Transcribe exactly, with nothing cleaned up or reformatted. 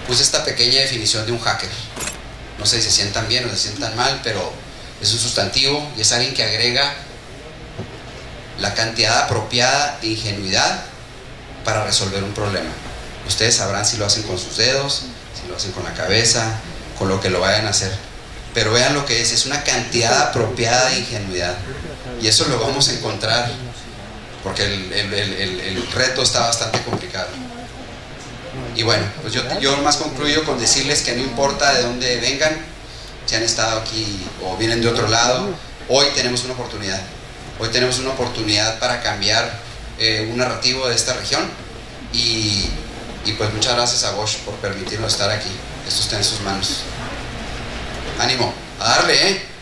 puse esta pequeña definición de un hacker. No sé si se sientan bien o se sientan mal, pero es un sustantivo y es alguien que agrega la cantidad apropiada de ingenuidad para resolver un problema. Ustedes sabrán si lo hacen con sus dedos, si lo hacen con la cabeza, con lo que lo vayan a hacer. Pero vean lo que es, es una cantidad apropiada de ingenuidad. Y eso lo vamos a encontrar, porque el, el, el, el, el reto está bastante complicado. Y bueno, pues yo, yo más concluyo con decirles que no importa de dónde vengan, si han estado aquí o vienen de otro lado, hoy tenemos una oportunidad. Hoy tenemos una oportunidad para cambiar eh, un narrativo de esta región y, y pues muchas gracias a Bosch por permitirnos estar aquí. Esto está en sus manos. Ánimo, a darle, ¿eh?